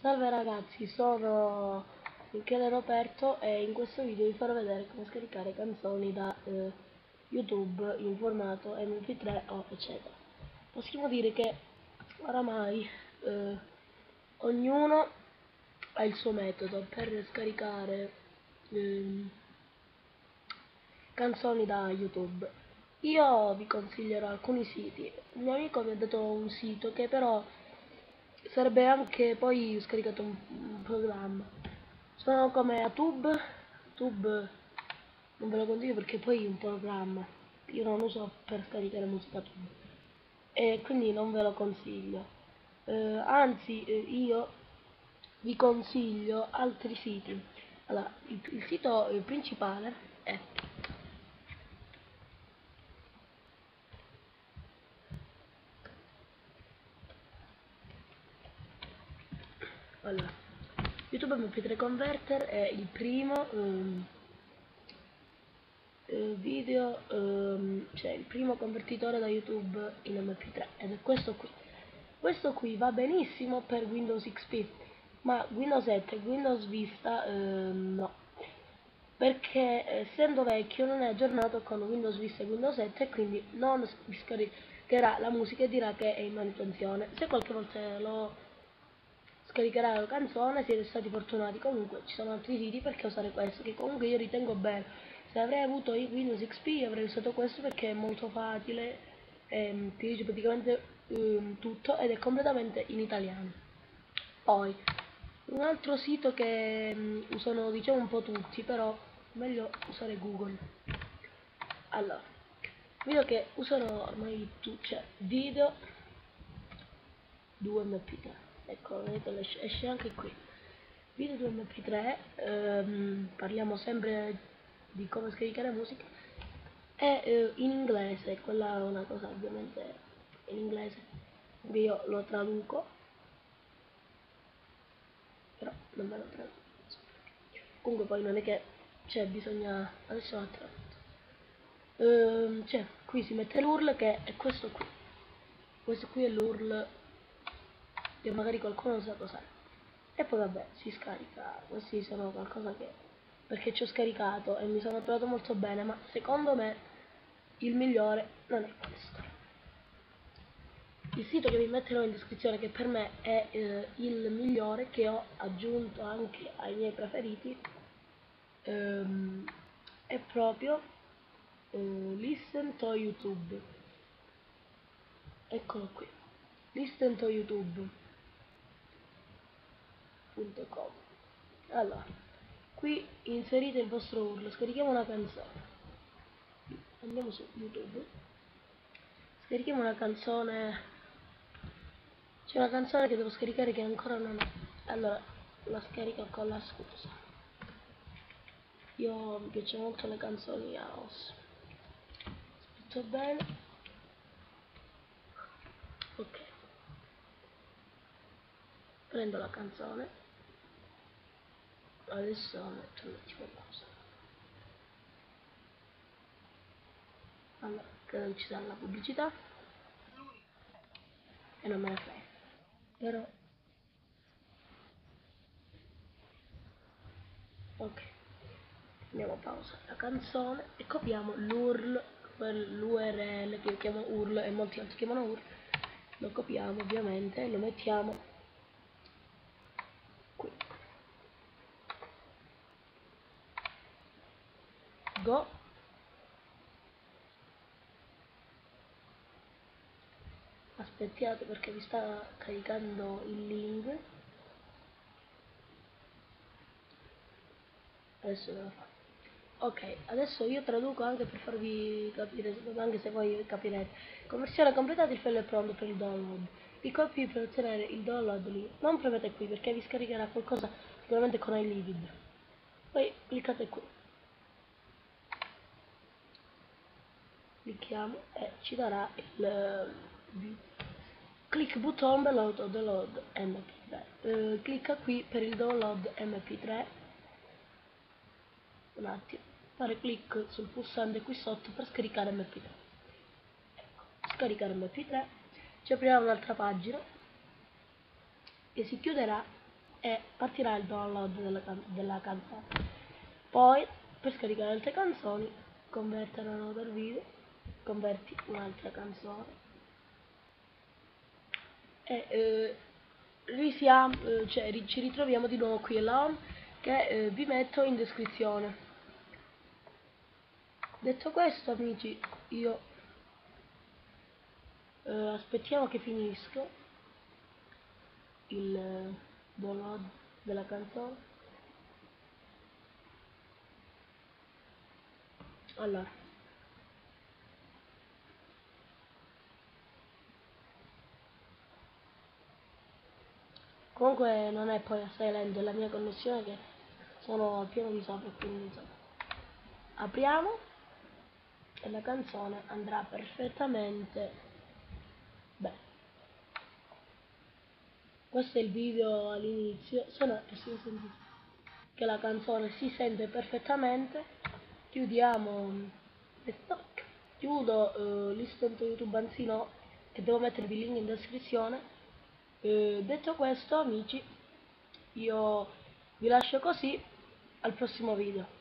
Salve ragazzi, sono Michele Roberto e in questo video vi farò vedere come scaricare canzoni da YouTube in formato MP3 o eccetera. Possiamo dire che oramai ognuno ha il suo metodo per scaricare canzoni da YouTube. Io vi consiglierò alcuni siti. Un mio amico mi ha dato un sito che però sarebbe anche poi scaricato un programma. Sono come Atube. Tube non ve lo consiglio perché poi è un programma. Io non uso per scaricare musica Tube e quindi non ve lo consiglio. Anzi, io vi consiglio altri siti. Allora, il sito principale è allora, YouTube MP3 Converter è il primo video, cioè il primo convertitore da YouTube in MP3 ed è questo qui. Questo qui va benissimo per Windows XP, ma Windows 7 e Windows Vista no, perché essendo vecchio non è aggiornato con Windows Vista e Windows 7 e quindi non vi scaricherà la musica e dirà che è in manutenzione. Se qualche volta lo scaricherà la canzone siete stati fortunati. Comunque ci sono altri siti perché usare questo, che comunque io ritengo bello. Se avrei avuto il Windows XP avrei usato questo perché è molto facile, ti dice praticamente tutto ed è completamente in italiano. Poi un altro sito che usano diciamo un po' tutti, però meglio usare Google. Allora, video che usano ormai tutti, cioè video 2 mp3, ecco, vedete, esce anche qui video 2 mp3. Parliamo sempre di come scaricare musica, è in inglese, quella è una cosa ovviamente in inglese, io lo traduco, però non me lo traduco, comunque poi non è che c'è bisogna, adesso lo tradotto. Cioè, qui si mette l'URL che è questo qui è l'URL che magari qualcuno non sa cos'è, e poi vabbè si scarica. Questi sono qualcosa che perché ci ho scaricato e mi sono trovato molto bene, ma secondo me il migliore non è questo. Il sito che vi metterò in descrizione, che per me è il migliore, che ho aggiunto anche ai miei preferiti, è proprio Listen to YouTube. Eccolo qui, Listen to YouTube.com. Allora, qui inserite il vostro URL, scarichiamo una canzone, andiamo su YouTube, scarichiamo una canzone. C'è una canzone che devo scaricare che ancora non ho, allora la scarico con la scusa. Io mi piacciono molto le canzoni house, tutto bene, ok, prendo la canzone, adesso metto un attimo pausa. Allora, credo che ci sarà la pubblicità e non me ne frega, però ok, andiamo a pausa la canzone e copiamo l'URL, l'URL che io chiamo URL e molti altri chiamano URL, lo copiamo ovviamente e lo mettiamo qui. Go. Aspettiate perché vi sta caricando il link, adesso ve lo fa. Ok, adesso io traduco anche per farvi capire, anche se voi capirete. Conversione completata, il file è pronto per il download. Clicco qui per ottenere il download lì. Non premete qui perché vi scaricherà qualcosa sicuramente con iLivid. Poi cliccate qui. Clicchiamo e ci darà il click button below to download mp3. Clicca qui per il download mp3 un attimo, fare clic sul pulsante qui sotto per scaricare mp3. Ecco, scaricare mp3, ci aprirà un'altra pagina e si chiuderà e partirà il download della canzone. Poi per scaricare altre canzoni convertono dal video, converti un'altra canzone e ci ritroviamo di nuovo qui alla home che vi metto in descrizione. Detto questo, amici, io aspettiamo che finisca il download della canzone. Allora, comunque non è poi assai lento, è la mia connessione che sono al pieno di sopra, quindi insomma. Apriamo e la canzone andrà perfettamente bene. Questo è il video all'inizio, che la canzone si sente perfettamente. Chiudiamo stock. Chiudo l'istante YouTube, anzi no, che devo mettervi il link in descrizione. Detto questo, amici, io vi lascio così al prossimo video.